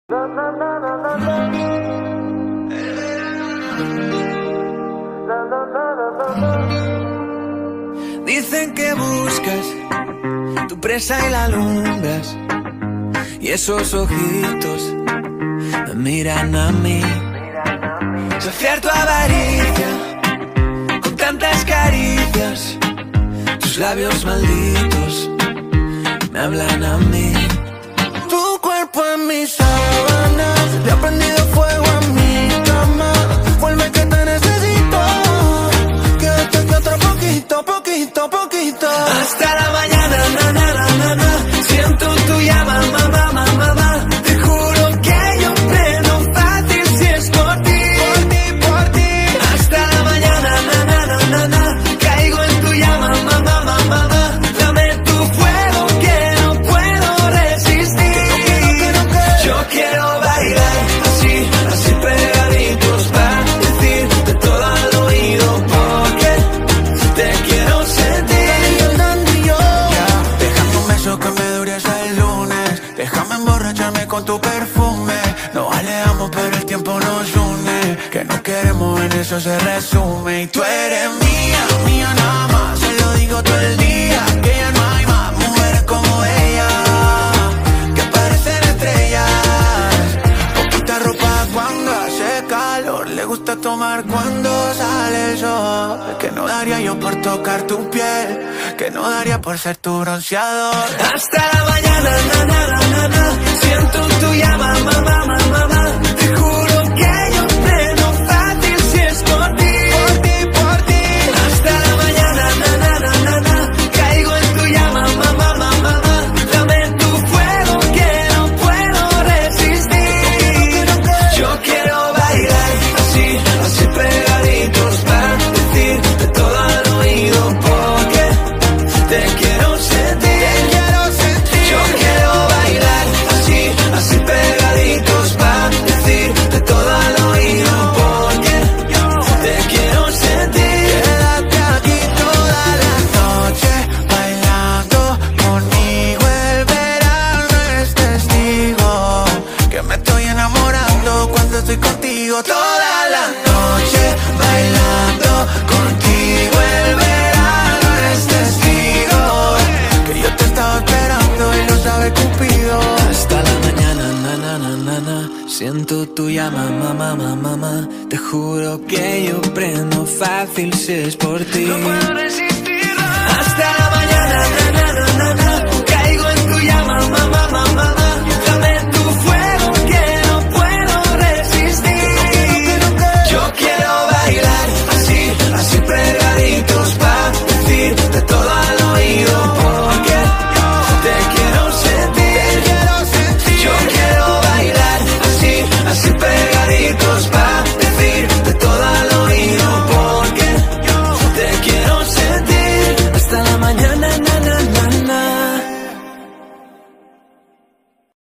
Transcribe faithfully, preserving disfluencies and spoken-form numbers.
Dicen que buscas tu presa y la alumbras, y esos ojitos me miran a mí. Saciar tu avaricia con tantas caricias, tus labios malditos me hablan a mí. Tu cuerpo en mis sábanas, le ha prendido fuego a mi cama. Vuelve que te necesito, quédate aquí otro poquito, poquito, poquito. Hasta la mañana, na, na, na, na, na. Siento tu llama, mamá, mamá, mamá. Te juro que yo prendo fácil si es por ti, por ti, por ti. Hasta la mañana, na, na, na, na, na. Caigo en tu llama, mamá, mamá, mamá. Dame tu fuego que no puedo resistir. Yo quiero bailar así, así pegaditos para decirte todo al oído, porque te quiero sentir. Déjame un beso que me dure hasta el lunes. Déjame emborracharme con tu perfume. Nos alejamos pero el tiempo nos une. Que no queremos, en eso se resume. Y tú eres mía, mía nada más. Se lo digo todo el día, que ya no hay más mujeres como ella, que parecen estrellas. Poquita ropa cuando hace calor, le gusta tomar cuando sale el sol. Que no daría yo por tocar tu piel, que no daría por ser tu bronceador. Hasta la mañana, na, na, na, na, na. Siento tu llama, mamá, mamá, mamá. Te juro que yo prendo fácil si es por ti, por ti, por ti. Hasta la mañana, na, na, na, na, na. Caigo en tu llama, mamá, mamá, mamá. Dame tu fuego que no puedo resistir. Yo quiero bailar así, así pegaditos para decirte todo al oído, porque te quiero sentir. Yo quiero bailar así, así pegaditos para decirte todo al oído, porque te quiero sentir. Quédate aquí toda la noche bailando conmigo. El verano es testigo que me estoy enamorando cuando estoy contigo. Toda la noche bailando contigo. El verano es testigo que yo te estaba esperando y lo sabe Cupido. Hasta la mañana, na, na, na, na, na. Siento tu llama, mamá, mamá, mamá. Te juro que yo prendo fácil si es por ti. No puedo resistirlo. Hasta la mañana, na, na, na.